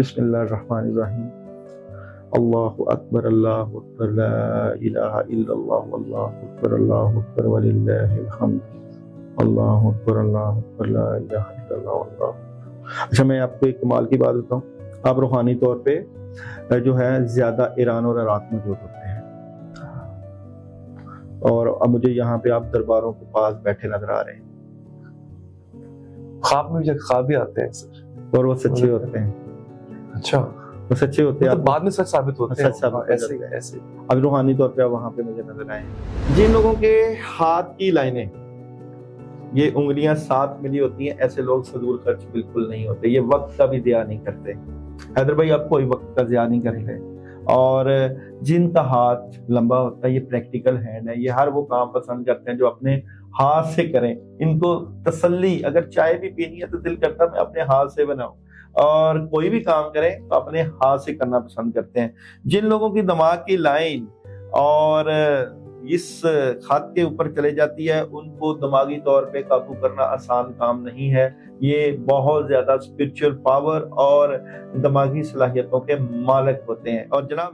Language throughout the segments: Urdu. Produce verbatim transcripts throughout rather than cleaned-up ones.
بسم اللہ الرحمن الرحیم. اللہ اکبر اللہ اکبر لا الہ الا اللہ واللہ اکبر اللہ اکبر وللہ الحمد اللہ اکبر اللہ اکبر لا الہ الا اللہ واللہ. اچھا میں آپ کو ایک کمال کی بات بتاؤں. آپ روحانی طور پہ جو ہے زیادہ ایران اور عراق موجود ہوتے ہیں، اور اب مجھے یہاں پہ آپ درباروں کے پاس بیٹھے نظر آ رہے ہیں. خواب میں مجھے خواب بھی آتے ہیں سر، اور وہ سچے ہوتے ہیں. اچھا وہ سچے ہوتے ہیں، بعد میں سچ ثابت ہوتے ہیں. سچ ثابت ایسے ایسے اب روحانی طور پہ وہاں پہ مجھے نظر آئے. جن لوگوں کے ہاتھ کی لائنیں یہ انگلیاں ساتھ ملی ہوتی ہیں، ایسے لوگ فضول خرچ بالکل نہیں ہوتے. یہ وقت کا بھی ضیاع نہیں کرتے. حیدر بھائی آپ کوئی وقت کا ضیاع نہیں کرتے. اور جن کا ہاتھ لمبا ہوتا ہے یہ پریکٹیکل ہینڈ ہے. یہ ہر وہ کام پسند کرتے ہیں جو اپنے ہاتھ سے کریں. ان کو تسلی، اگر چائے بھی پینی ہے تو دل کرتا ہے میں اپنے ہاتھ سے بناؤں، اور کوئی بھی کام کریں تو اپنے ہاتھ سے کرنا پسند کرتے ہیں. جن لوگوں کی دماغ کی لائن اور اس خط کے اوپر چلے جاتی ہے ان کو دماغی طور پہ قابو کرنا آسان کام نہیں ہے. یہ بہت زیادہ اسپرچل پاور اور دماغی صلاحیتوں کے مالک ہوتے ہیں. اور جناب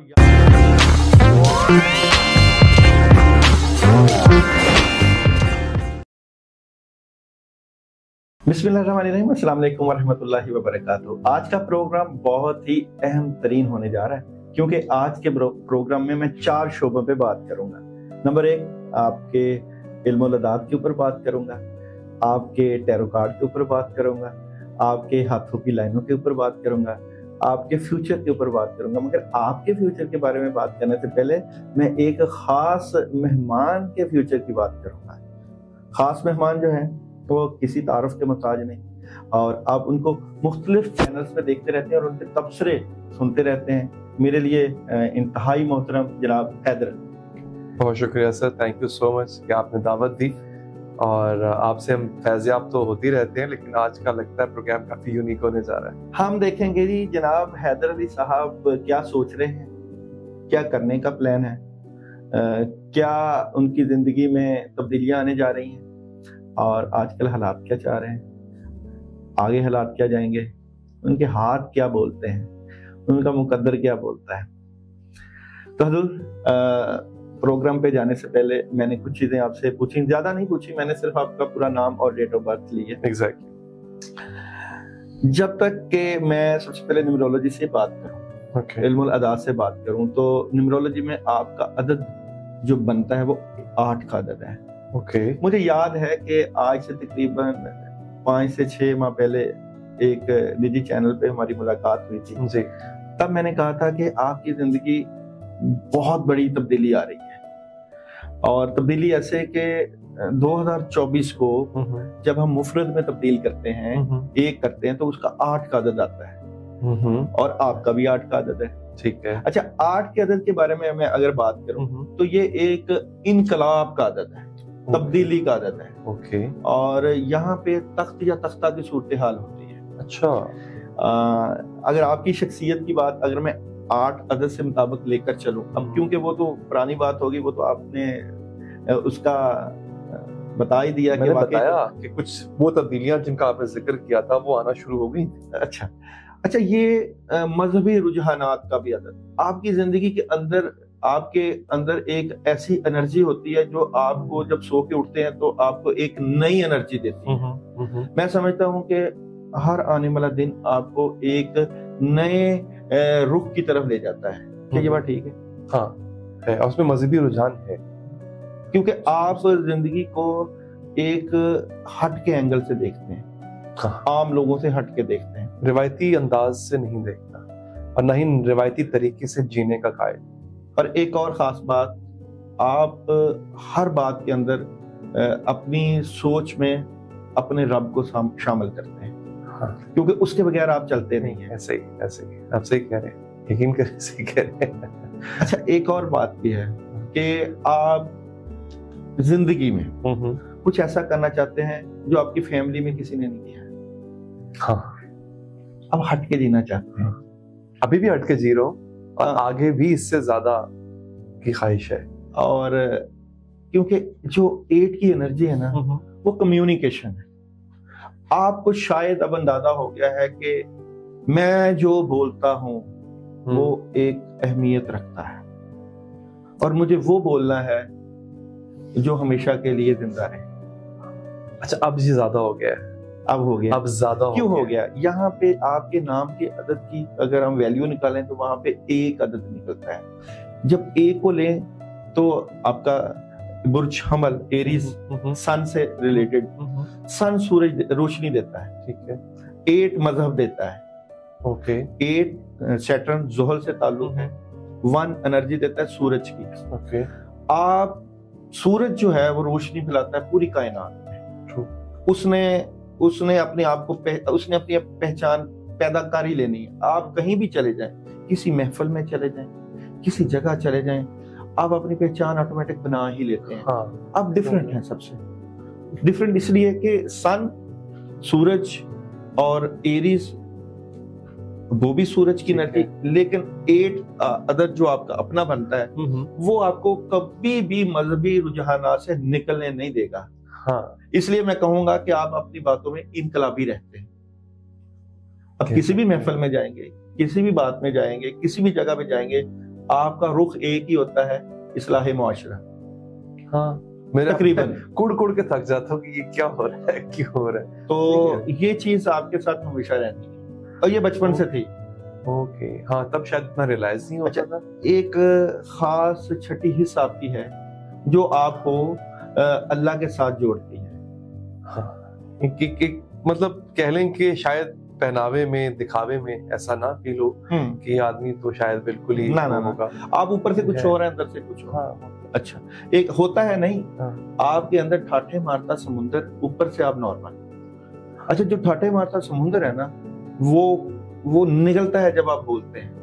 بسم اللہ الرحمن الرحیم. السلام علیکم ورحمۃ اللہ وبرکاتہ. آج کا پروگرام بہت ہی اہم ترین ہونے جا رہا ہے، کیونکہ آج کے پروگرام میں میں چار شعبوں پہ بات کروں گا. نمبر ایک، آپ کے علم و لداد کے اوپر بات کروں گا. آپ کے ٹیرو کارڈ کے اوپر بات کروں گا. آپ کے ہاتھوں کی لائنوں کے اوپر بات کروں گا. آپ کے فیوچر کے اوپر بات کروں گا. مگر آپ کے فیوچر کے بارے میں بات کرنے سے پہلے میں ایک خاص مہمان کے فیوچر کی بات کروں گا. خاص مہمان جو ہیں وہ کسی تعارف کے محتاج نہیں، اور آپ ان کو مختلف چینلز پہ دیکھتے رہتے ہیں اور ان کے تبصرے سنتے رہتے ہیں. میرے لیے انتہائی محترم جناب حیدر. بہت شکریہ سر، تھینک یو سو مچ کہ آپ نے دعوت دی، اور آپ سے ہم فیضیاب تو ہوتی رہتے ہیں، لیکن آج کا لگتا ہے پروگرام کافی یونیک ہونے جا رہا ہے. ہم دیکھیں گے جی جناب حیدر علی صاحب کیا سوچ رہے ہیں، کیا کرنے کا پلان ہے، کیا ان کی زندگی میں تبدیلیاں آنے جا رہی ہیں، اور آج کل حالات کیا چاہ رہے ہیں، آگے حالات کیا جائیں گے، ان کے ہاتھ کیا بولتے ہیں، ان کا مقدر کیا بولتا ہے. تو حضور پروگرام پہ جانے سے پہلے میں نے کچھ چیزیں آپ سے پوچھی، زیادہ نہیں پوچھی، میں نے صرف آپ کا پورا نام اور ڈیٹ آف برتھ لی ہے. ایگزیکٹلی. جب تک کہ میں سب سے پہلے نیمرولوجی سے بات کروں، okay. علم الاعداد سے بات کروں، تو نیمرولوجی میں آپ کا عدد جو بنتا ہے وہ آٹھ کا عدد ہے. okay. مجھے یاد ہے کہ آج سے تقریباً پانچ سے چھ ماہ پہلے ایک نجی چینل پہ ہماری ملاقات ہوئی تھی. جی. تب میں نے کہا تھا کہ آپ کی زندگی بہت بڑی تبدیلی آ رہی ہے، اور تبدیلی ایسے کہ دو ہزار چوبیس کو جب ہم مفرد میں تبدیل کرتے ہیں، ایک کرتے ہیں، تو اس کا آٹھ کا عدد آتا ہے، اور آپ کا بھی آٹھ کا عدد ہے. ٹھیک ہے. اچھا، آٹھ کے عدد کے بارے میں میں اگر بات کروں تو یہ ایک انقلاب کا عدد ہے، تبدیلی کا عدد ہے. اوکے. اور یہاں پہ تخت یا تختہ کی صورتحال ہوتی ہے. اچھا. اگر آپ کی شخصیت کی بات اگر میں آٹھ عدد سے مطابق لے کر چلوں، اب کیونکہ وہ تو پرانی بات ہوگی، وہ تو آپ نے اس کا بتا ہی دیا کہ بتایا کہ کچھ وہ تبدیلیاں جن کا آپ نے ذکر کیا تھا وہ آنا شروع ہو گئی. اچھا اچھا یہ مذہبی رجحانات کا بھی عدد. آپ کی زندگی کے اندر آپ کے اندر ایک ایسی انرجی ہوتی ہے جو آپ کو جب سو کے اٹھتے ہیں تو آپ کو ایک نئی انرجی دیتی ہے. میں سمجھتا ہوں کہ ہر آنے والا دن آپ کو ایک نئے رخ کی طرف لے جاتا ہے. کہ یہ بات ٹھیک ہے؟ ہاں ہے، اس میں مذہبی رجحان ہے، کیونکہ آپ زندگی کو ایک ہٹ کے اینگل سے دیکھتے ہیں، عام لوگوں سے ہٹ کے دیکھتے ہیں، روایتی انداز سے نہیں دیکھتا، اور نہ ہی روایتی طریقے سے جینے کا قائل. اور ایک اور خاص بات، آپ ہر بات کے اندر اپنی سوچ میں اپنے رب کو شامل کرتے ہیں، کیونکہ اس کے بغیر آپ چلتے نہیں ہیں. ایسے ہی ایسے ہی آپ صحیح کہہ رہے ہیں، یقین کریں صحیح کہہ رہے ہیں. اچھا ایک اور بات بھی ہے کہ آپ زندگی میں کچھ ایسا کرنا چاہتے ہیں جو آپ کی فیملی میں کسی نے نہیں کیا ہے. ہاں. اب ہٹ کے جینا چاہتے ہیں. ابھی بھی ہٹ کے جی رہا ہوں، اور آگے بھی اس سے زیادہ کی خواہش ہے. اور کیونکہ جو ایٹ کی انرجی ہے نا وہ کمیونیکیشن ہے. آپ کو شاید اب اندازہ ہو گیا ہے کہ میں جو بولتا ہوں وہ ایک اہمیت رکھتا ہے اور مجھے وہ بولنا ہے جو ہمیشہ کے لیے زندہ رہے. اچھا اب یہ زیادہ ہو گیا ہے, اب ہو گیا. اب زیادہ کیوں ہو گیا؟ یہاں پہ آپ کے نام کے عدد کی اگر ہم ویلیو نکالیں تو وہاں پہ ایک عدد نکلتا ہے. جب ایک کو لیں تو آپ کا برج حمل ایریز سن سے ریلیٹڈ, سن سورج اوشنی دیتا ہے, ٹھیک ہے. ایٹ مذہب دیتا ہے, اوکے. ایٹ سیٹرن زحل سے تعلق ہے. ون انرجی دیتا ہے سورج کی, اوکے. آپ سورج جو ہے وہ روشنی پھیلاتا ہے پوری کائنات میں. اس نے اس نے اپنے آپ کو اس نے اپنی پہچان پیدا کر ہی لینی ہے. آپ کہیں بھی چلے جائیں, کسی محفل میں چلے جائیں, کسی جگہ چلے جائیں, آپ اپنی پہچان آٹومیٹک بنا ہی لیتے ہیں. آپ ڈفرنٹ ہیں, سب سے ڈفرنٹ اس لیے کہ سن سورج اور ایریز وہ بھی سورج کی انرجی, لیکن ایٹ عدد جو آپ کا اپنا بنتا ہے وہ آپ کو کبھی بھی مذہبی رجحانات سے نکلنے نہیں دے گا. ہاں, اس لیے میں کہوں گا کہ آپ اپنی باتوں میں انقلابی رہتے ہیں. اب کسی بھی محفل میں جائیں گے, کسی بھی بات میں جائیں گے, کسی بھی جگہ پہ جائیں گے, آپ کا رخ ایک ہی ہوتا ہے, اصلاح معاشرہ. ہاں, میرا تقریباً کڑ کڑ کے تھک جاتا ہوں کہ یہ کیا ہو رہا ہے, کیوں ہو رہا ہے. تو یہ چیز آپ کے ساتھ ہمیشہ رہتی ہے اور یہ بچپن سے تھی. اوکے, ہاں, تب شاید اتنا ریلائز نہیں ہوتا تھا. ایک خاص چھٹی حصہ آپ کی ہے جو آپ کو اللہ کے ساتھ جوڑتی ہے. ہاں, مطلب کہہ لیں کہ شاید پہناوے میں, دکھاوے میں ایسا نہ فیل ہو کہ یہ آدمی تو شاید بالکل ہی نہ ہوگا, آپ اوپر سے کچھ اور ہیں, اندر سے کچھ اور. اچھا, ایک ہوتا ہے نہیں, آپ کے اندر ٹھاٹھے مارتا سمندر, اوپر سے آپ نارمل. اچھا, جو ٹھاٹھے مارتا سمندر ہے نا وہ وہ نکلتا ہے جب آپ بولتے ہیں.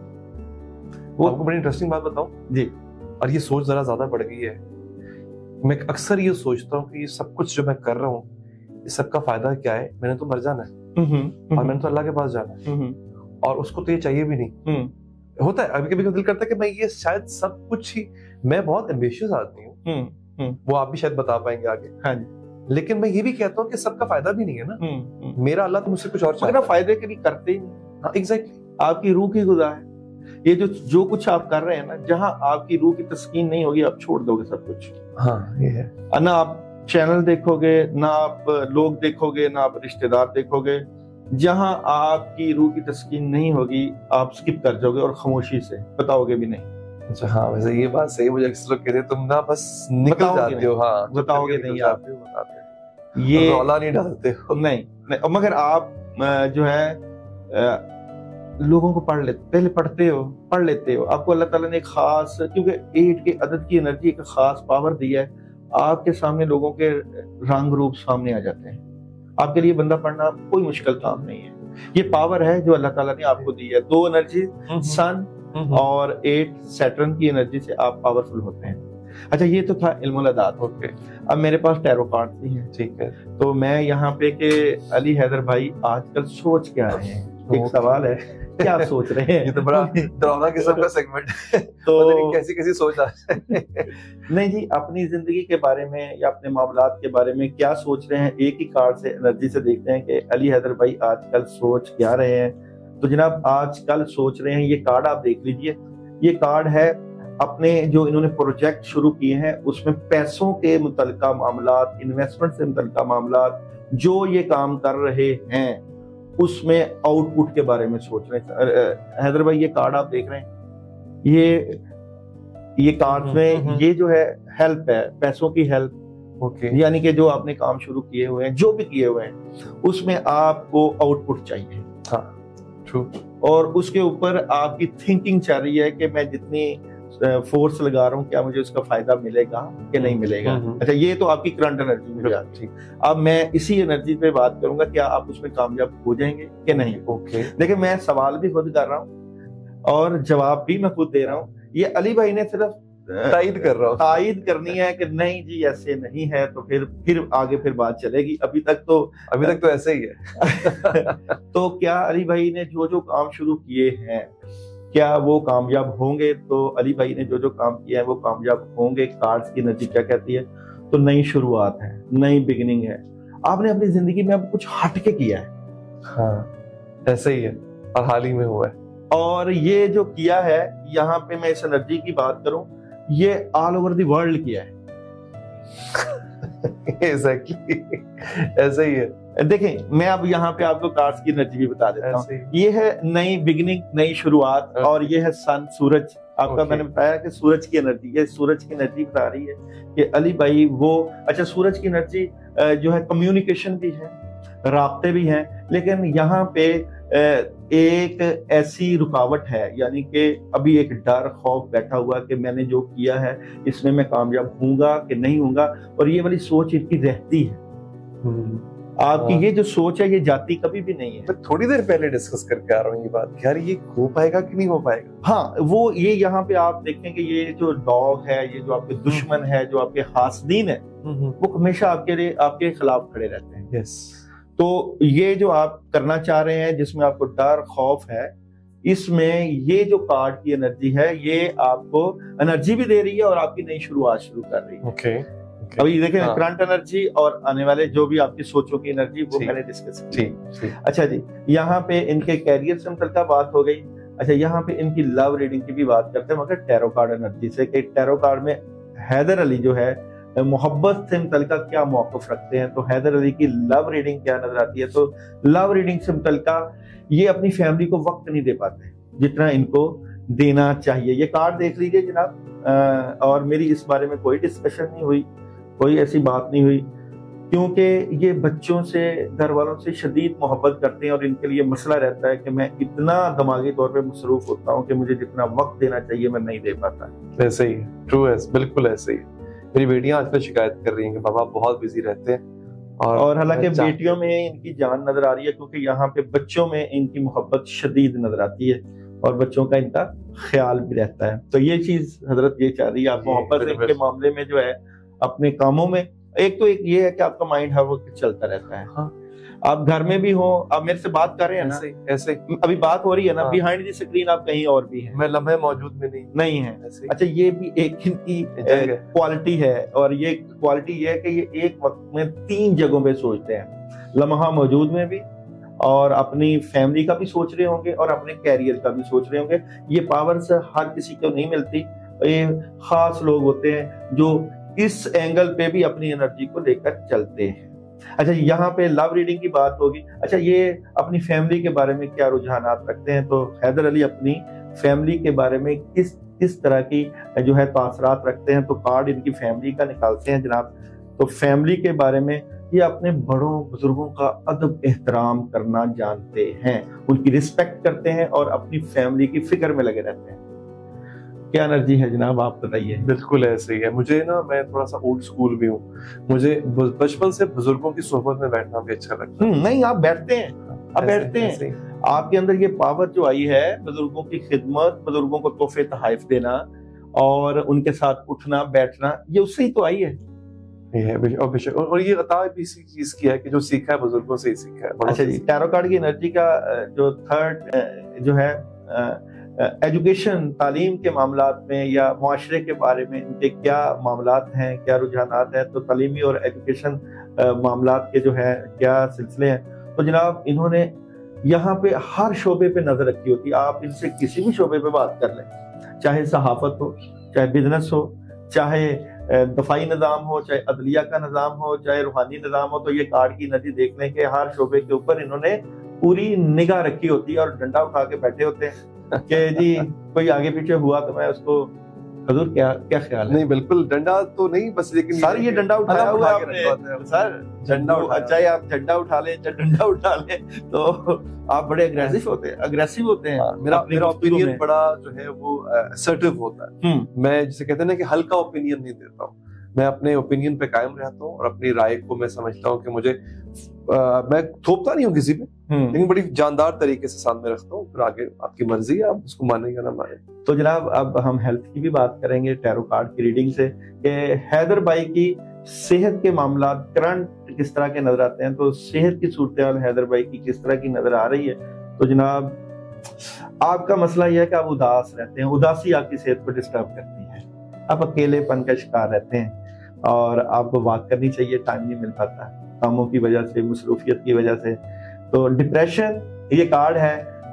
وہ آپ کو بڑی انٹرسٹنگ بات بتاؤں جی, اور یہ سوچ ذرا زیادہ بڑھ گئی ہے. میں اکثر یہ سوچتا ہوں کہ یہ سب کچھ جو میں کر رہا ہوں اس سب کا فائدہ کیا ہے. میں نے تو مر جانا ہے اور میں نے تو اللہ کے پاس جانا ہے اور اس کو تو یہ چاہیے بھی نہیں. ہوتا ہے ابھی کبھی دل کرتا ہے کہ میں یہ شاید سب کچھ ہی, میں بہت ایمبیشیس آدمی ہوں, وہ آپ بھی شاید بتا پائیں گے آگے. ہاں جی, لیکن میں یہ بھی کہتا ہوں کہ سب کا فائدہ بھی نہیں ہے نا. میرا اللہ تو مجھ سے کچھ اور چاہتا ہے. فائدے کے لیے کرتے ہی نہیں. ہاں ایگزیکٹلی, آپ کی روح کی غذا ہے یہ. جو جو کچھ آپ کر رہے ہیں نا, جہاں آپ کی روح کی تسکین نہیں ہوگی آپ چھوڑ دو گے سب کچھ. ہاں یہ ہے, نہ آپ چینل دیکھو گے, نہ آپ لوگ دیکھو گے, نہ آپ رشتہ دار دیکھو گے. جہاں آپ کی روح کی تسکین نہیں ہوگی آپ سکپ کر جاؤ گے اور خاموشی سے بتاؤ گے بھی نہیں. اچھا, ہاں ویسے یہ بات صحیح, مجھے اکثر لوگ کہتے ہیں تم نا بس نکل جاتے ہو. ہاں, بتاؤ گے نہیں, آپ یہ رولا نہیں ڈالتے ہو. نہیں, مگر آپ جو ہے لوگوں کو پڑھ لیتے, پہلے پڑھتے ہو, پڑھ لیتے ہو. آپ کو اللہ تعالیٰ نے ایک خاص, کیونکہ ایٹ کے عدد کی انرجی ایک خاص پاور دی ہے. آپ کے سامنے لوگوں کے رنگ روپ سامنے آ جاتے ہیں. آپ کے لیے بندہ پڑھنا کوئی مشکل کام نہیں ہے. یہ پاور ہے جو اللہ تعالیٰ نے آپ کو دی ہے. دو انرجی سن اور ایٹ سیٹرن کی انرجی سے آپ پاورفل ہوتے ہیں. اچھا, یہ تو تھا علم العداد. اوکے, اب میرے پاس ٹیرو کارڈ بھی ہیں. ٹھیک ہے, تو میں یہاں پہ کہ علی حیدر بھائی آج کل سوچ کیا رہے ہیں, ایک سوال ہے, کیا سوچ رہے ہیں؟ یہ تو بڑا ڈراؤنا قسم کا سیگمنٹ ہے. تو کیسی کیسی سوچ آ رہی ہے. نہیں جی, اپنی زندگی کے بارے میں یا اپنے معاملات کے بارے میں کیا سوچ رہے ہیں, ایک ہی کارڈ سے انرجی سے دیکھتے ہیں کہ علی حیدر بھائی آج کل سوچ کیا رہے ہیں. تو جناب آج کل سوچ رہے ہیں, یہ کارڈ آپ دیکھ لیجئے. یہ کارڈ ہے اپنے جو انہوں نے پروجیکٹ شروع کیے ہیں اس میں پیسوں کے متعلقہ معاملات, انویسٹمنٹ سے متعلقہ معاملات, جو یہ کام کر رہے ہیں اس میں آؤٹ پٹ کے بارے میں سوچ رہے ہیں. حیدر بھائی یہ کارڈ آپ دیکھ رہے ہیں, یہ یہ کارڈ میں یہ جو ہے ہیلپ ہے, پیسوں کی ہیلپ. اوکے, یعنی کہ جو آپ نے کام شروع کیے ہوئے ہیں, جو بھی کیے ہوئے ہیں, اس میں آپ کو آؤٹ پٹ چاہیے. ہاں ٹرو, اور اس کے اوپر آپ کی تھنکنگ چل رہی ہے کہ میں جتنی فورس لگا رہا ہوں کیا مجھے اس کا فائدہ ملے گا کہ نہیں ملے گا. اچھا, یہ تو آپ کی کرنٹ انرجی میں جاتی. اب میں اسی انرجی پہ بات کروں گا, کیا آپ اس میں کامیاب ہو جائیں گے کہ نہیں. اوکے, دیکھیں میں سوال بھی خود کر رہا ہوں اور جواب بھی میں خود دے رہا ہوں. یہ علی بھائی نے صرف تائید کر رہا ہوں, تائید کرنی ہے کہ نہیں جی ایسے نہیں ہے, تو پھر پھر آگے پھر بات چلے گی. ابھی تک تو ابھی تک تو ایسے ہی ہے. تو کیا علی بھائی نے جو جو کام شروع کیے ہیں کیا وہ کامیاب ہوں گے؟ تو علی بھائی نے جو جو کام کیا ہے وہ کامیاب ہوں گے. کارڈز کی انرجی کیا کہتی ہے؟ تو نئی شروعات ہے, نئی بگننگ ہے. آپ نے اپنی زندگی میں اب کچھ ہٹ کے کیا ہے. ہاں ایسا ہی ہے. اور حال ہی میں ہوا ہے. اور یہ جو کیا ہے یہاں پہ میں اس انرجی کی بات کروں, یہ آل اوور دی ورلڈ کیا ہے. ایگزیکٹلی ایسا ہی ہے. دیکھیں میں اب یہاں پہ آپ کو کارڈز کی انرجی بھی بتا دیتا ہوں. یہ ہے نئی بگننگ, نئی شروعات, اور یہ ہے سن, سورج. آپ کا میں نے بتایا کہ سورج کی انرجی, یہ سورج کی انرجی بتا رہی ہے کہ علی بھائی وہ, اچھا سورج کی انرجی جو ہے کمیونیکیشن بھی ہے, رابطے بھی ہیں, لیکن یہاں پہ ایک ایسی رکاوٹ ہے, یعنی کہ ابھی ایک ڈر خوف بیٹھا ہوا کہ میں نے جو کیا ہے اس میں میں کامیاب ہوں گا کہ نہیں ہوں گا, اور یہ والی سوچ ان کی رہتی ہے. آپ کی یہ جو سوچ ہے یہ جاتی کبھی بھی نہیں ہے. میں تھوڑی دیر پہلے ڈسکس کر کے آ رہا ہوں یہ بات, یار یہ ہو پائے گا کہ نہیں ہو پائے گا. ہاں وہ یہ یہاں پہ آپ دیکھیں کہ یہ جو ڈاگ ہے, یہ جو آپ کے دشمن ہے, جو آپ کے حاسدین ہے, وہ ہمیشہ آپ کے لیے آپ کے خلاف کھڑے رہتے ہیں. یس. تو یہ جو آپ کرنا چاہ رہے ہیں جس میں آپ کو ڈر خوف ہے, اس میں یہ جو کارڈ کی انرجی ہے یہ آپ کو انرجی بھی دے رہی ہے اور آپ کی نئی شروعات شروع کر رہی ہے. اوکے ابھی دیکھیں کرنٹ انرجی اور آنے والے جو بھی آپ کی سوچوں کی انرجی وہ میں نے ڈسکس کی. اچھا جی, یہاں پہ ان کے کیریئر سے متعلقہ بات ہو گئی. اچھا یہاں پہ ان کی لو ریڈنگ کی بھی بات کرتے ہیں مگر ٹیرو کارڈ انرجی سے, کہ ٹیرو کارڈ میں حیدر علی جو ہے محبت سے متعلقہ کیا موقف رکھتے ہیں. تو حیدر علی کی لو ریڈنگ کیا نظر آتی ہے؟ تو لو ریڈنگ سے متعلقہ یہ اپنی فیملی کو وقت نہیں دے پاتے جتنا ان کو دینا چاہیے. یہ کارڈ دیکھ لیجیے جناب, اور میری اس بارے میں کوئی ڈسکشن نہیں ہوئی, کوئی ایسی بات نہیں ہوئی, کیونکہ یہ بچوں سے, گھر والوں سے شدید محبت کرتے ہیں, اور ان کے لیے مسئلہ رہتا ہے کہ میں اتنا دماغی طور پہ مصروف ہوتا ہوں کہ مجھے جتنا وقت دینا چاہیے میں نہیں دے پاتا. ایسے ہی ٹرو ہے, بالکل ایسے ہی. میری بیٹیاں آج کل شکایت کر رہی ہیں کہ بابا بہت بزی رہتے ہیں, اور, اور حالانکہ بیٹیوں میں ان کی جان نظر آ رہی ہے, کیونکہ یہاں پہ بچوں میں ان کی محبت شدید نظر آتی ہے اور بچوں کا ان کا خیال بھی رہتا ہے. تو یہ چیز حضرت یہ چاہ رہی ہے, آپ محبت ان کے معاملے میں جو ہے اپنے کاموں میں, ایک تو ایک یہ ہے کہ آپ کا مائنڈ ہے وہ چلتا رہتا ہے. ہاں آپ گھر میں بھی ہو, آپ میرے سے بات کر رہے ہیں نا, ایسے ابھی بات ہو رہی ہے نا, بیہائنڈ دی اسکرین آپ کہیں اور بھی ہیں, میں لمحے موجود میں نہیں نہیں ہیں. اچھا یہ بھی ایک ان کی کوالٹی ہے, اور یہ کوالٹی یہ ہے کہ یہ ایک وقت میں تین جگہوں پہ سوچتے ہیں, لمحہ موجود میں بھی, اور اپنی فیملی کا بھی سوچ رہے ہوں گے, اور اپنے کیریئر کا بھی سوچ رہے ہوں گے. یہ پاورز ہر کسی کو نہیں ملتی, یہ خاص لوگ ہوتے ہیں جو اس اینگل پہ بھی اپنی انرجی کو لے کر چلتے ہیں. اچھا یہاں پہ لو ریڈنگ کی بات ہوگی. اچھا یہ اپنی فیملی کے بارے میں کیا رجحانات رکھتے ہیں؟ تو حیدر علی اپنی فیملی کے بارے میں کس کس طرح کی جو ہے تاثرات رکھتے ہیں؟ تو کارڈ ان کی فیملی کا نکالتے ہیں جناب. تو فیملی کے بارے میں یہ اپنے بڑوں بزرگوں کا ادب احترام کرنا جانتے ہیں, ان کی رسپیکٹ کرتے ہیں, اور اپنی فیملی کی فکر میں لگے رہتے ہیں. کیا انرجی ہے جناب آپ بتائیے. بالکل ایسے ہی ہے. مجھے نا میں تھوڑا سا اولڈ اسکول بھی ہوں, مجھے بچپن سے بزرگوں کی صحبت میں بیٹھنا بھی اچھا لگتا ہے. نہیں آپ بیٹھتے ہیں, آپ بیٹھتے ہیں, آپ کے اندر یہ پاور جو آئی ہے بزرگوں کی خدمت, بزرگوں کو تحفے تحائف دینا, اور ان کے ساتھ اٹھنا بیٹھنا, یہ اس سے ہی تو آئی ہے. اور یہ عطا بھی اسی چیز کی ہے کہ جو سیکھا ہے بزرگوں سے ہی سیکھا ہے. اچھا جی, ٹیرو کارڈ کی انرجی کا جو تھرڈ جو ہے ایجوکیشن, تعلیم کے معاملات میں یا معاشرے کے بارے میں ان کے کیا معاملات ہیں, کیا رجحانات ہیں؟ تو تعلیمی اور ایجوکیشن معاملات کے جو ہے کیا سلسلے ہیں؟ تو جناب انہوں نے یہاں پہ ہر شعبے پہ نظر رکھی ہوتی ہے. آپ ان سے کسی بھی شعبے پہ بات کر لیں, چاہے صحافت ہو, چاہے بزنس ہو, چاہے دفاعی نظام ہو, چاہے عدلیہ کا نظام ہو, چاہے روحانی نظام ہو, تو یہ کارڈ کی انرجی دیکھ لیں کہ ہر شعبے کے اوپر انہوں نے پوری نگاہ رکھی ہوتی ہے, اور ڈنڈا اٹھا کے بیٹھے ہوتے ہیں کہ جی کوئی آگے پیچھے ہوا تو میں اس کو, حضور کیا کیا خیال ہے؟ نہیں بالکل ڈنڈا تو نہیں, بس لیکن سر یہ ڈنڈا اٹھایا ہوا ہے سر, جھنڈا چاہے آپ جھنڈا اٹھا لیں چاہے ڈنڈا اٹھا لیں, تو آپ بڑے اگریسو ہوتے ہیں, اگریسو ہوتے ہیں. میرا میرا اوپینین بڑا جو ہے وہ اسرٹیو ہوتا ہے. میں جسے کہتے ہیں نا کہ ہلکا اوپینین نہیں دیتا ہوں, میں اپنے اوپینین پہ قائم رہتا ہوں, اور اپنی رائے کو میں سمجھتا ہوں کہ مجھے, میں تھوپتا نہیں ہوں کسی پہ, لیکن بڑی جاندار طریقے سے سامنے رکھتا ہوں, پھر آگے آپ کی مرضی ہے, آپ اس کو مانیں یا نہ مانیں. تو جناب اب ہم ہیلتھ کی بھی بات کریں گے ٹیرو کارڈ کی ریڈنگ سے, کہ حیدر بھائی کی صحت کے معاملات کرنٹ کس طرح کے نظر آتے ہیں. تو صحت کی صورتحال حیدر بھائی کی کس طرح کی نظر آ رہی ہے؟ تو جناب آپ کا مسئلہ یہ ہے کہ آپ اداس رہتے ہیں, اداسی آپ کی صحت کو ڈسٹرب کرتی ہے, آپ اکیلے پن کا شکار رہتے ہیں, اور آپ کو بات کرنی چاہیے, ٹائم نہیں مل پاتا کاموں کی وجہ سے, مصروفیت کی وجہ سے. تو ڈپریشن یہ کارڈ ہے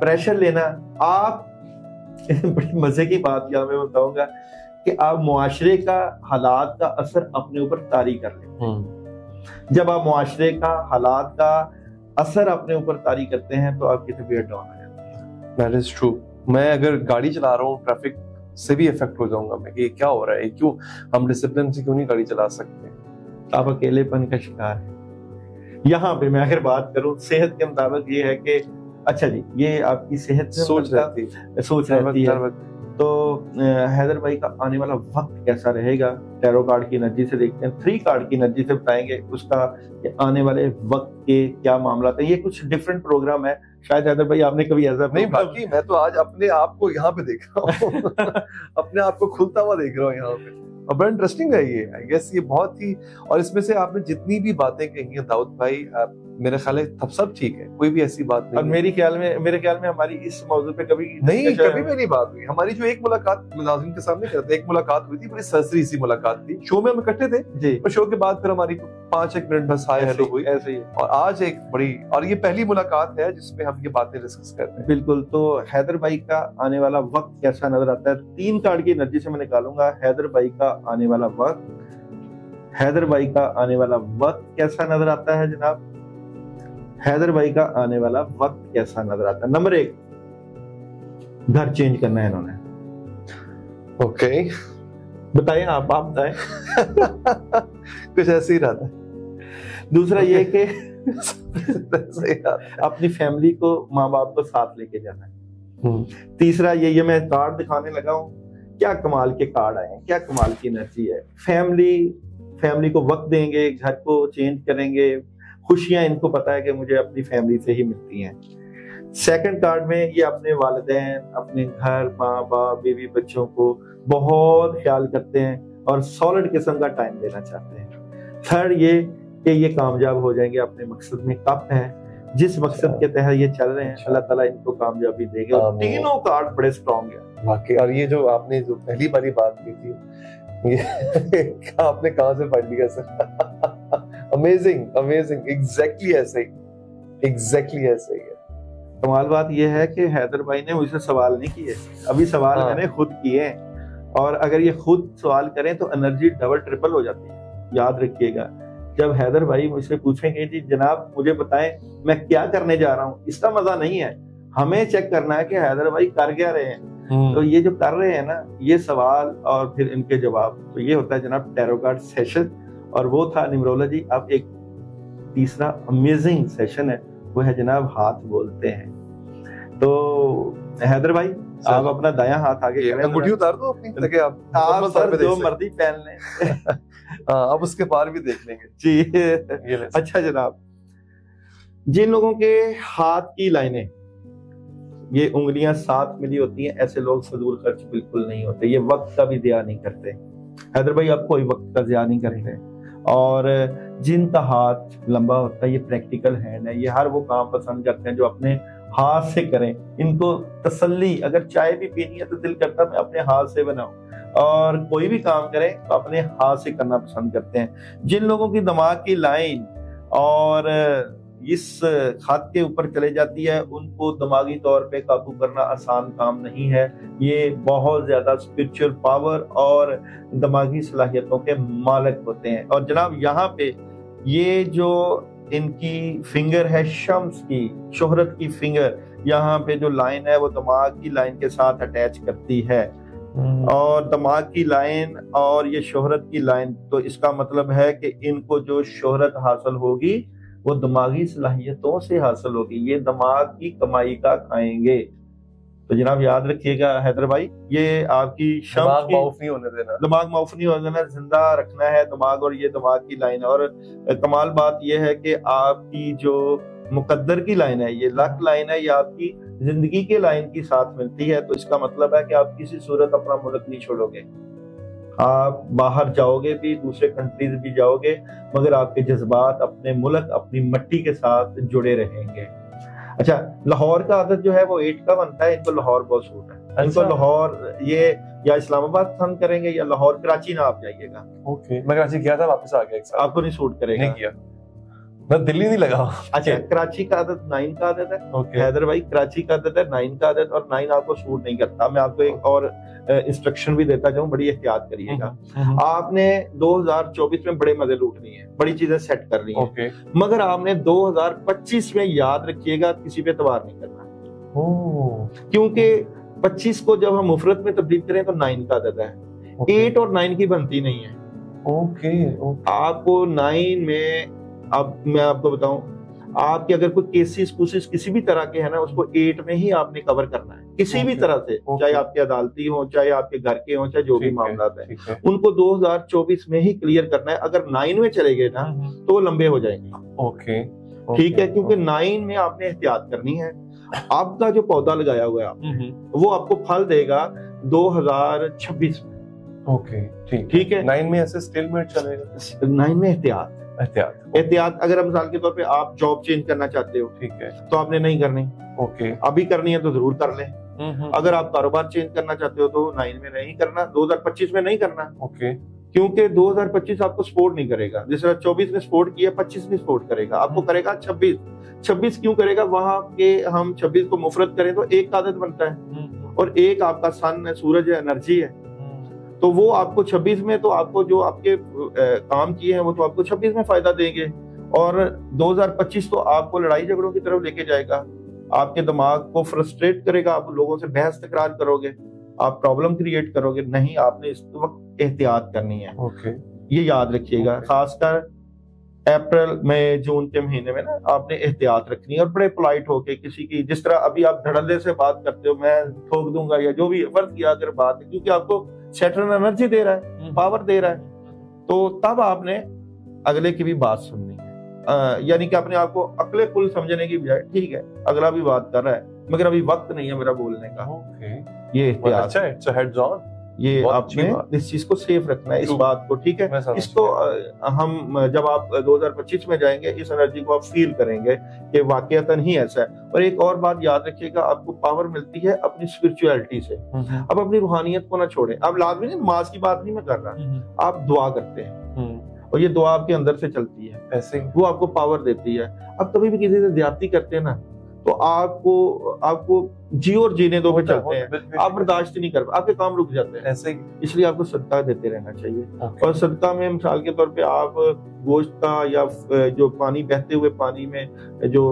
प्रेशर लेना, आप बड़ी मजे की बात यहाँ मैं बताऊंगा कि आप मुआशरे का हालात का असर अपने ऊपर तारी कर लें। जब आप मुआशरे का हालात का असर अपने ऊपर तारी करते हैं तो आपकी तबीयत डाउन हो जाती है। That is true। मैं अगर गाड़ी चला रहा हूँ ट्रैफिक से भी इफेक्ट हो जाऊंगा मैं कि क्या हो रहा है, क्यों हम डिसिप्लिन से क्यों नहीं गाड़ी चला सकते। आप अकेलेपन का शिकार हैं। यहाँ पे मैं अगर बात करूँ सेहत के मुताबिक ये है कि अच्छा जी ये आपकी सेहत से सोच रहती है सोच रहती है तो हैदर भाई का आने वाला वक्त कैसा रहेगा, टैरो कार्ड की एनर्जी से देखते हैं, थ्री कार्ड की एनर्जी से बताएंगे उसका आने वाले वक्त के क्या मामला है। ये कुछ डिफरेंट प्रोग्राम है, शायद हैदर भाई आपने कभी ऐसा नहीं, बाकी मैं तो आज अपने आप को यहाँ पे देख रहा हूँ अपने आप को खुलता हुआ देख रहा हूँ यहाँ पे, और बड़ा इंटरेस्टिंग है ये। आई गेस ये बहुत ही, और इसमें से आपने जितनी भी बातें कही हैं दाऊद भाई, मेरे ख्याल है तब सब ठीक है, कोई भी ऐसी बात नहीं। और मेरे ख्याल में मेरे ख्याल में हमारी इस मौजू पे कभी नहीं कभी मेरी बात हुई। हमारी जो एक मुलाकात नाज़रीन के सामने करते एक मुलाकात हुई थी, बड़ी सरसरी सी मुलाकात थी, शो में हम इकट्ठे थे जी, और शो के बाद फिर हमारी पांच एक मिनट बस हाय हेलो हुई ऐसे ही। और आज एक बड़ी, और ये पहली मुलाकात है जिसमें हम ये बातें डिस्कस करते हैं। बिल्कुल। तो हैदर भाई का आने वाला वक्त कैसा नजर आता है, तीन कार्ड की एनर्जी से मैं निकालूंगा हैदर भाई का आने वाला वक्त। हैदर भाई का आने वाला वक्त कैसा नजर आता है जनाब, हैदर भाई का आने वाला वक्त कैसा नजर आता है। नंबर एक, घर चेंज करना है इन्होंने। ओके बताइए आप आप बताएं कुछ ऐसे ही रहता है। दूसरा ये कि अपनी फैमिली को, माँ बाप को साथ लेके जाना है। तीसरा ये ये मैं कार्ड दिखाने लगा हूँ, क्या कमाल के कार्ड आए हैं, क्या कमाल की एनर्जी है। फैमिली फैमिली को वक्त देंगे, घर को चेंज करेंगे, खुशियां इनको पता है कि मुझे अपनी फैमिली से ही मिलती हैं। सेकंड कार्ड में ये अपने वालिदैन, अपने घर, माँ बाप, बीवी बच्चों को बहुत ख्याल करते हैं और सॉलिड किस्म का टाइम देना चाहते हैं। थर्ड ये कि ये कामयाब हो जाएंगे अपने मकसद में। कप है, जिस मकसद के तहत ये चल रहे हैं अल्लाह ताला इनको कामयाबी देंगे। और तीनों कार्ड बड़े स्ट्रॉन्ग है वाकई। और ये जो आपने जो पहली बारी बात की थी ये आपने कहाँ से पढ़ लिया सर? अमेजिंग अमेजिंग, एग्जैक्टली ऐसे ही एग्जैक्टली ऐसे ही है। कमाल बात यह है कि हैदर भाई ने मुझसे सवाल नहीं किए, अभी सवाल हाँ। मैंने खुद किए हैं, और अगर ये खुद सवाल करें तो एनर्जी डबल ट्रिपल हो जाती है। याद रखिएगा, जब हैदर भाई मुझसे पूछेंगे जी जनाब मुझे बताएं मैं क्या करने जा रहा हूँ, इसका मजा नहीं है, हमें चेक करना है कि हैदर भाई कर क्या रहे हैं। तो ये जो कर रहे हैं ना, ये सवाल और फिर इनके जवाब, तो ये होता है जनाब टैरो कार्ड सेशन, और वो था न्यूमरोलॉजी। अब एक तीसरा अमेजिंग सेशन है, वो है जनाब हाथ बोलते हैं। तो हैदर भाई आप अपना दायां हाथ आगे करें, अंगूठी उतार दो अपनी, ताकि आप आप सर जो मर्जी पहन लें अब उसके पार भी देख लेंगे जी। अच्छा जनाब, जिन लोगों के हाथ की लाइनें, ये उंगलियां साथ मिली होती हैं, ऐसे लोग फजूल खर्च बिल्कुल नहीं होते, ये वक्त का भी ज़िया नहीं करते। हैदर भाई आप कोई वक्त का ज़िया नहीं करेंगे। और जिनका हाथ लंबा होता है, ये प्रैक्टिकल हैंड है, ये हर वो काम पसंद करते हैं जो अपने हाथ से करें। इनको तसल्ली, अगर चाय भी पीनी है तो दिल करता मैं अपने हाथ से बनाऊं, और कोई भी काम करें तो अपने हाथ से करना पसंद करते हैं। जिन लोगों की दिमाग की लाइन और इस खत के ऊपर चले जाती है, उनको दिमागी तौर पे काबू करना आसान काम नहीं है। ये बहुत ज्यादा स्पिरिचुअल पावर और दिमागी सलाहियतों के मालिक होते हैं। और जनाब यहाँ पे ये जो इनकी फिंगर है शम्स की, शोहरत की फिंगर, यहाँ पे जो लाइन है वो दिमाग की लाइन के साथ अटैच करती है, और दिमाग की लाइन और ये शोहरत की लाइन, तो इसका मतलब है कि इनको जो शोहरत हासिल होगी वो दिमागी सलाहियतों से हासिल होगी, ये दिमाग की कमाई का खाएंगे। तो जनाब याद रखिएगा हैदर भाई, ये आपकी दिमाग माउफ नहीं होने देना, दिमाग माउफ नहीं होने देना, जिंदा रखना है दिमाग, और ये दिमाग की लाइन। और कमाल बात ये है कि आपकी जो मुकद्दर की लाइन है, ये लक लाइन है, ये आपकी जिंदगी के लाइन की साथ मिलती है। तो इसका मतलब है कि आप किसी सूरत अपना मुल्क नहीं छोड़ोगे, आप बाहर जाओगे भी, दूसरे कंट्रीज भी जाओगे, मगर आपके जज्बात अपने मुल्क, अपनी मट्टी के साथ जुड़े रहेंगे। अच्छा, लाहौर का आदत जो है वो एट का बनता है, इनको लाहौर बहुत सूट है। अच्छा। इनको लाहौर, ये या इस्लामाबाद पसंद करेंगे या लाहौर, कराची ना आप जाइएगा। ओके, मैं कराची गया था, वापस आ गया। आपको नहीं सूट करेगा? नहीं किया, मैं दिल्ली नहीं लगा। अच्छा, कराची का आदत नाइन का आदत है। okay. हैदर भाई, कराची का आदत है नाइन का आदत, और नाइन आपको सूट नहीं करता। मैं आपको एक और इंस्ट्रक्शन भी देता जाऊं, बड़ी एहतियात करिएगा। आपने दो हज़ार चौबीस में बड़े मजे लूटनी है, बड़ी चीजें सेट करनी है, okay. मगर आपने दो हज़ार पच्चीस में याद रखिएगा किसी पे एतबार नहीं करना। oh. क्योंकि पच्चीस को जब हम मुफरत में तब्दील करें तो नाइन का आदत है, okay. एट और नाइन की बनती नहीं है। Okay okay. okay. आपको नाइन में, अब मैं आपको बताऊं, आपके अगर कोई केसेस कुसेस किसी भी तरह के है ना, उसको एट में ही आपने कवर करना है, किसी okay. भी तरह से, okay. चाहे आपके अदालती हो, चाहे आपके घर के हो, चाहे जो भी मामला है, है, उनको दो हज़ार चौबीस में ही क्लियर करना है। अगर नाइन में चले गए ना तो लंबे हो जाएंगे। ओके, ठीक है, क्योंकि नाइन में आपने एहतियात करनी है। आपका जो पौधा लगाया हुआ है आपने, वो आपको फल देगा दो हज़ार छब्बीस में। ओके, ठीक ठीक है। नाइन में ऐसे स्टेलमेट चलेगा, नाइन में एहतियात एहतियात एहतियात अगर हम मिसाल के तौर पे आप जॉब चेंज करना चाहते हो, ठीक है, तो आपने नहीं करनी। ओके, अभी करनी है तो जरूर कर लें। अगर आप कारोबार चेंज करना चाहते हो तो नाइन में नहीं करना, दो हज़ार पच्चीस में नहीं करना। ओके, क्योंकि दो हज़ार पच्चीस आपको सपोर्ट नहीं करेगा। जिस तरह चौबीस ने सपोर्ट किया, पच्चीस नहीं सपोर्ट करेगा, आपको करेगा छब्बीस। छब्बीस क्यों करेगा? वहां के हम छब्बीस को मुफरत करें तो एक आदत बनता है, और एक आपका सन है, सूरज है, एनर्जी है, तो वो आपको छब्बीस में, तो आपको जो आपके ए, काम किए हैं वो तो आपको छब्बीस में फायदा देंगे, और दो हज़ार पच्चीस तो आपको लड़ाई झगड़ों की तरफ लेके जाएगा, आपके दिमाग को फ्रस्ट्रेट करेगा, आप लोगों से बहस तकरार करोगे, आप प्रॉब्लम क्रिएट करोगे। नहीं, आपने इस वक्त एहतियात करनी है। okay. ये याद रखिएगा। okay. खासकर अप्रैल मई जून के महीने में ना आपने एहतियात रखनी है, और बड़े पोलाइट होके किसी की, जिस तरह अभी आप धड़ल्ले से बात करते हो, मैं ठोक दूंगा या जो भी फर्ज किया अगर बात है, क्योंकि आपको सैटर्न एनर्जी दे रहा है, पावर दे रहा है, तो तब आपने अगले की भी बात सुननी है। यानी कि अपने आप को अकले कुल समझने की बजाय, ठीक है अगला भी बात कर रहा है मगर अभी वक्त नहीं है मेरा बोलने का। okay. ये एहतियात अच्छा है, अच्छा हेड्स ऑन, ये आपने इस चीज को सेफ रखना है, इस बात को, ठीक है। इसको हम जब आप दो हज़ार पच्चीस में जाएंगे, इस एनर्जी को आप फील करेंगे कि वाकईतन ही ऐसा है। और एक और बात याद रखिएगा, आपको पावर मिलती है अपनी स्पिरिचुअलिटी से। अब अपनी रूहानियत को ना छोड़ें। अब लाजमी नहीं, नमाज की बात नहीं मैं कर रहा, आप दुआ करते हैं और ये दुआ आपके अंदर से चलती है, ऐसे वो आपको पावर देती है। अब कभी भी किसी से ज्यादती करते हैं ना, तो आपको आपको जी और जीने दो पे चलते हैं, आप बर्दाश्त नहीं कर, आपके काम रुक जाते हैं ऐसे ही। इसलिए आपको सदका देते रहना चाहिए। और सदका में मिसाल के तौर पे आप गोश्त का या जो पानी, बहते हुए पानी में जो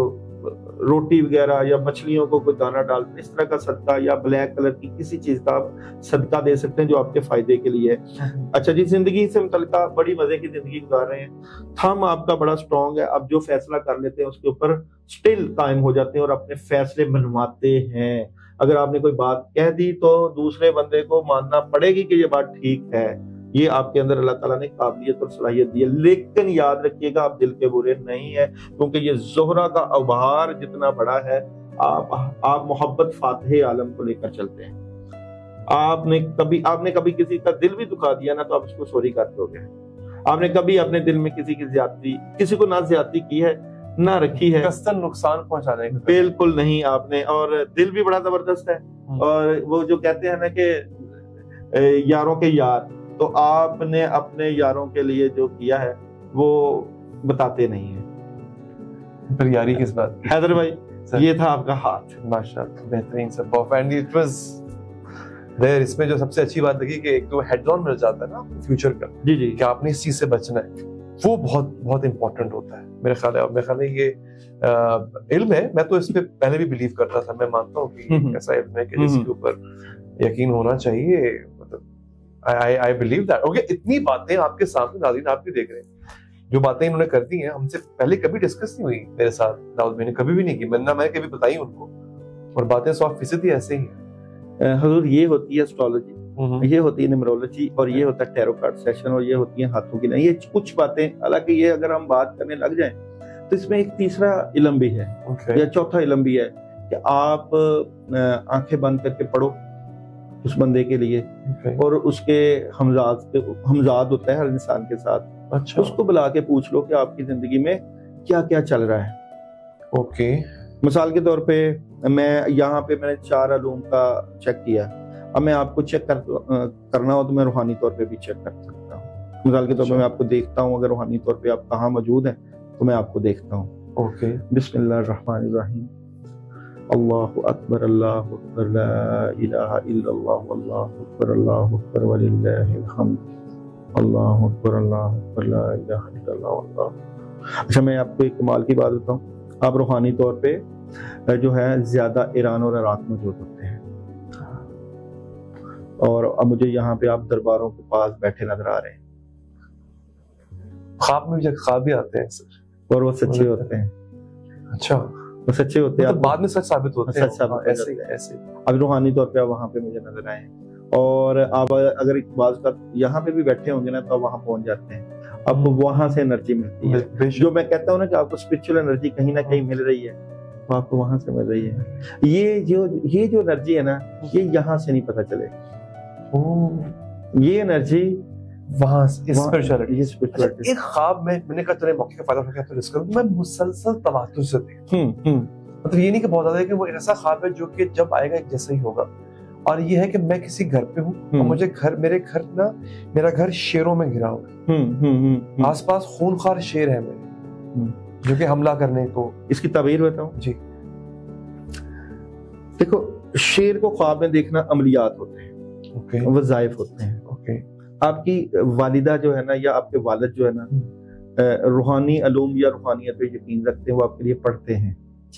रोटी वगैरह या मछलियों को कोई दाना डाल, इस तरह का सदका, या ब्लैक कलर की किसी चीज का आप सदका दे सकते हैं जो आपके फायदे के लिए है। अच्छा जी, जिंदगी से मुतल्लिका बड़ी मजे की जिंदगी गुजार रहे हैं, थम आपका बड़ा स्ट्रॉन्ग है, अब जो फैसला कर लेते हैं उसके ऊपर स्टिल कायम हो जाते हैं और अपने फैसले मनवाते हैं। अगर आपने कोई बात कह दी तो दूसरे बंदे को मानना पड़ेगी कि ये बात ठीक है। ये आपके अंदर अल्लाह ताला ने काबिलियत और सलाहियत दी है। लेकिन याद रखिएगा, आप दिल के बुरे नहीं है, क्योंकि ये ज़ोहरा का अवहार जितना बड़ा है, आप आप मोहब्बत फातिह आलम को लेकर चलते हैं। आपने कभी आपने कभी किसी का दिल भी दुखा दिया ना, तो आप उसको सॉरी कर दोगे। आपने कभी अपने दिल में किसी की ज्यादती, किसी को ना ज्यादती की है, ना रखी है, कस्तन नुकसान पहुंचाने का, बिल्कुल नहीं आपने। और दिल भी बड़ा जबरदस्त है, और वो जो कहते हैं ना कि यारों के यार, तो आपने अपने यारों के लिए जो किया है वो बताते नहीं है। पर यारी किस बात? हैदर भाई, ये था आपका हाथ, माशाल्लाह बेहतरीन सब एंड इट वाज देयर। इसमें जो सबसे अच्छी बात लगी कि एक तो हेड ऑन मिल जाता है ना फ्यूचर का, जी जी, कि आपने इस चीज से बचना है, वो बहुत बहुत इंपॉर्टेंट होता है मेरे ख्याल है। और मेरे ख्याल है ये आ, इल्म है, मैं तो इस पे पहले भी बिलीव करता था, मैं मानता हूँ कि ऐसा इल्म है कि जिसके ऊपर यकीन होना चाहिए। मतलब I I believe that. Okay, इतनी बातें आपके सामने नाज़रीन आप भी देख रहे हैं, जो बातें इन्होंने कर दी हैं, हमसे पहले कभी डिस्कस नहीं हुई मेरे साथ, दाऊद मैंने कभी भी नहीं की, मैंने मैं कभी बताई उनको, और बातें सौ फीसदी ऐसे ही हैं। हुजूर, ये होती है एस्ट्रोलॉजी, ये होती है न्यूमरोलॉजी, और ये होता है टैरो कार्ड सेशन, और ये होती है हाथों की नहीं। ये कुछ बातें, हालांकि ये अगर हम बात करने लग जाएं तो इसमें एक तीसरा इल्म भी है, okay. या चौथा इल्म भी है कि आप आंखें बंद करके पढ़ो उस बंदे के लिए, okay. और उसके हमजाद हमजाद होता है हर इंसान के साथ, अच्छा, उसको बुला के पूछ लो कि आपकी जिंदगी में क्या क्या चल रहा है। Okay okay. मिसाल के तौर पे मैं यहाँ पे मैंने चार अलूम का चेक किया, अब मैं आपको चेक कर, करना हो तो मैं रूहानी तौर पे भी चेक कर सकता हूँ। मिसाल के तौर पे मैं आपको देखता हूँ, अगर रूहानी तौर पे आप कहाँ मौजूद हैं تو میں آپ کو دیکھتا ہوں. اوکے. بسم اللہ الرحمن الرحیم. اللہ اکبر اللہ اکبر لا الہ الا اللہ واللہ اکبر اللہ اکبر وللہ الحمد. اللہ اکبر اللہ اکبر لا الہ الا اللہ واللہ. اچھا میں آپ کو ایک کمال کی بات بتاؤں. آپ روحانی طور پہ جو ہے زیادہ ایران اور عراق موجود ہوتے ہیں, اور اب مجھے یہاں پہ آپ درباروں کے پاس بیٹھے نظر آ رہے ہیں. خواب میں بھی خواب بھی آتے ہیں سر, اور وہ سچے ہوتے ہیں. اچھا وہ سچے ہوتے ہیں, بعد میں سچ ثابت ہوتے ہیں. سچ ثابت ایسے ایسے اب روحانی طور پہ آپ وہاں پہ مجھے نظر آئے ہیں, اور آپ اگر بعض کا یہاں پہ بھی بیٹھے ہوں گے نا تو آپ وہاں پہنچ جاتے ہیں. اب وہاں سے انرجی ملتی ہے. جو میں کہتا ہوں نا کہ آپ کو اسپرچل انرجی کہیں نہ کہیں مل رہی ہے, وہ آپ کو وہاں سے مل رہی ہے. یہ جو یہ جو انرجی ہے نا, یہ یہاں سے نہیں پتہ چلے. یہ انرجی وہاں ایک خواب میں میں نے کہا چلے موقع کا فائدہ اٹھا کے ڈسکس کروں. میں مسلسل تواتر سے دیکھتا ہوں, مطلب یہ نہیں کہ بہت زیادہ ہے کہ وہ ایک ایسا خواب ہے جو کہ جب آئے گا ایک جیسا ہی ہوگا. اور یہ ہے کہ میں کسی گھر پہ ہوں اور مجھے گھر میرے گھر نا میرا گھر شیروں میں گھرا ہوا ہے. آس پاس خونخوار شیر ہیں میرے جو کہ حملہ کرنے کو. اس کی تعبیر بتاؤں جی. دیکھو شیر کو خواب میں دیکھنا عملیات ہوتے ہیں, وظائف ہوتے ہیں. آپ کی والدہ جو ہے نا یا آپ کے والد جو ہے نا روحانی علوم یا روحانیت پہ یقین رکھتے ہیں, وہ آپ کے لیے پڑھتے ہیں.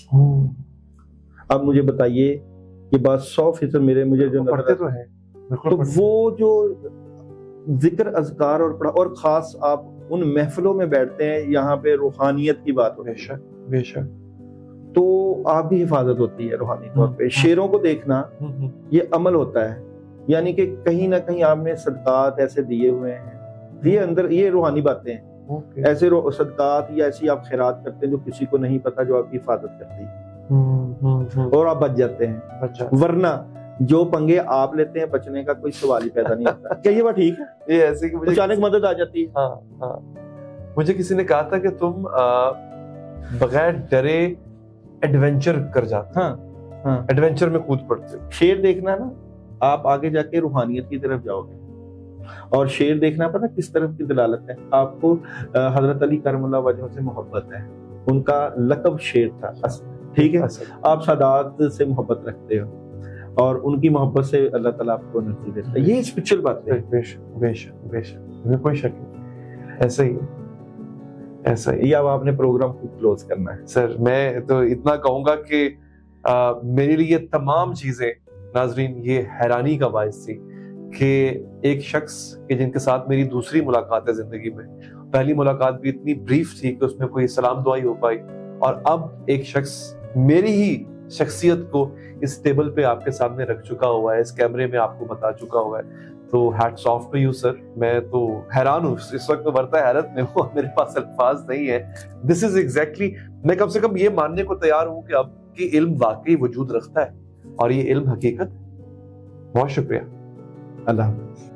اب مجھے بتائیے یہ بات سو فیصد میرے مجھے جو پڑھتے تو ہیں, تو وہ جو ذکر اذکار اور پڑھا, اور خاص آپ ان محفلوں میں بیٹھتے ہیں یہاں پہ روحانیت کی بات ہوتی ہے, بے شک, تو آپ بھی حفاظت ہوتی ہے روحانی طور پہ. شیروں کو دیکھنا یہ عمل ہوتا ہے, یعنی کہ کہیں نہ کہیں آپ نے صدقات ایسے دیے ہوئے ہیں. یہ اندر یہ روحانی باتیں ہیں. ایسے صدقات یا ایسی آپ خیرات کرتے ہیں جو کسی کو نہیں پتا, جو آپ کی حفاظت کرتی ہے, اور آپ بچ جاتے ہیں. ورنہ جو پنگے آپ لیتے ہیں بچنے کا کوئی سوال ہی پیدا نہیں ہوتا. کیا یہ بات ٹھیک ہے؟ یہ ایسے کہ مجھے اچانک مدد آ جاتی ہے. ہاں ہاں مجھے کسی نے کہا تھا کہ تم بغیر ڈرے ایڈونچر کر جاتے, ہاں ہاں ایڈونچر میں کود پڑتے ہو. شیر دیکھنا نا, آپ آگے جا کے روحانیت کی طرف جاؤ گے. اور شیر دیکھنا پتا کس طرف کی دلالت ہے. آپ کو حضرت علی کرم اللہ وجہ سے محبت ہے, ان کا لقب شیر تھا, ٹھیک ہے. آپ سادات سے محبت رکھتے ہو اور ان کی محبت سے اللہ تعالیٰ آپ کو انرجی دیتا ہے. یہ اسپرچل بات ہے. بے شک بے شک بے شک, میں کوئی شک نہیں. ایسا ہی ایسا ہی. یہ اب آپ نے پروگرام کو کلوز کرنا ہے. سر میں تو اتنا کہوں گا کہ میرے لیے تمام چیزیں ناظرین یہ حیرانی کا باعث تھی کہ ایک شخص کہ جن کے ساتھ میری دوسری ملاقات ہے زندگی میں, پہلی ملاقات بھی اتنی بریف تھی کہ اس میں کوئی سلام دعائی ہو پائی, اور اب ایک شخص میری ہی شخصیت کو اس ٹیبل پہ آپ کے سامنے رکھ چکا ہوا ہے, اس کیمرے میں آپ کو بتا چکا ہوا ہے. تو hats off to you sir. میں تو حیران ہوں, اس وقت میں برتا حیرت میں ہوں, میرے پاس الفاظ نہیں ہے. دس از ایگزیکٹلی, میں کم سے کم یہ ماننے کو تیار ہوں کہ اب کی علم واقعی وجود رکھتا ہے اور یہ علم حقیقت. بہت شکریہ. اللہ حافظ.